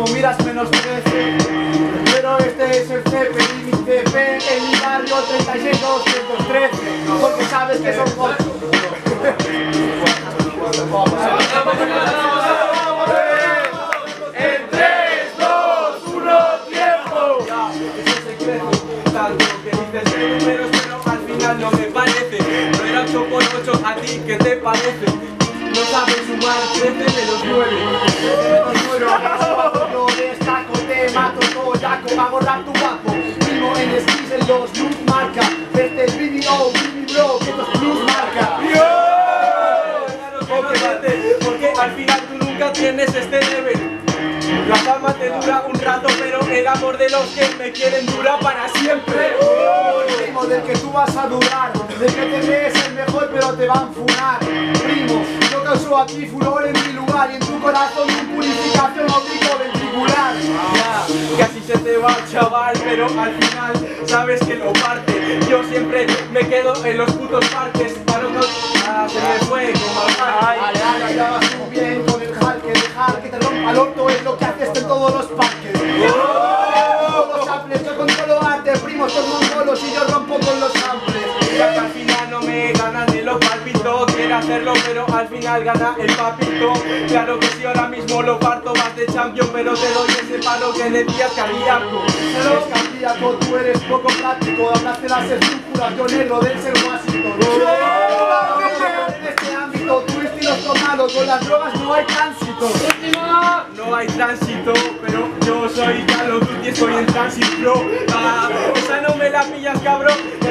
primo, miras menos 13. Pero este es el CP y mi CP en mi barrio 36213. Porque sabes que son cortos. En 3, 2, 1, tiempo. Eso se crece tanto que dices de números, pero al final no me parece. No era 8 por 8, ¿a ti qué te parece? No sabes sumar 13 menos 9. 13 menos 9. Yo destaco, te mato, toyaco, hago rap tu guapo. Primo en skis en los luz marca. Este es BBO, BB bro, que estos plus marca. Porque al final tú nunca tienes este level. La fama te dura un rato, pero el amor de los que me quieren dura para siempre. Primo, del que tú vas a dudar, del que te crees el mejor pero te van a funar. Primo, yo causo aquí furor en mi lugar y en tu corazón mi purificación auriculoventricular. Ya, casi se te va chaval, pero al final sabes que lo parte. Yo siempre me quedo en los putos parques. Para no... se me fue como al parque. Ya vas tú bien con el Hulk, dejar que te rompa el orto es lo que haces en todos los parques. Los samples, yo controlo arte, primo, son mongolos y yo rompo con los samples. Ya que al final no me ganan de lo palpito, quiero hacerlo pero al final gana el papito. Claro que si ahora mismo lo parto vas de champion, pero te doy ese palo que decías cardíaco. Pero cardíaco, tú eres poco práctico, hablaste las estructuras, yo negro del ser Washington. En este ámbito, tu estilo es tomado, con las drogas no hay tránsito. No hay tránsito, pero yo soy Call of Duty, estoy en tránsito. Esa no me la pillas, cabrón.